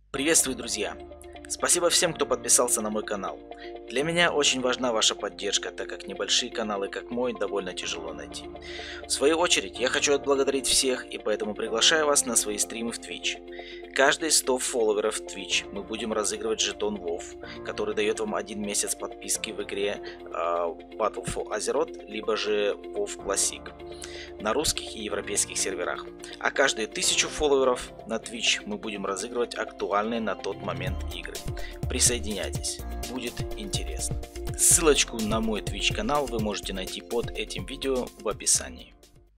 Приветствую, друзья! Спасибо всем, кто подписался на мой канал. Для меня очень важна ваша поддержка, так как небольшие каналы, как мой, довольно тяжело найти. В свою очередь, я хочу отблагодарить всех, и поэтому приглашаю вас на свои стримы в Twitch. Каждые 100 фолловеров в Twitch мы будем разыгрывать жетон WoW, который дает вам 1 месяц подписки в игре Battle for Azeroth, либо же WoW Classic на русских и европейских серверах. А каждые 1000 фолловеров на Twitch мы будем разыгрывать актуальные на тот момент игры. Присоединяйтесь, будет интересно. Ссылочку на мой Twitch канал вы можете найти под этим видео в описании.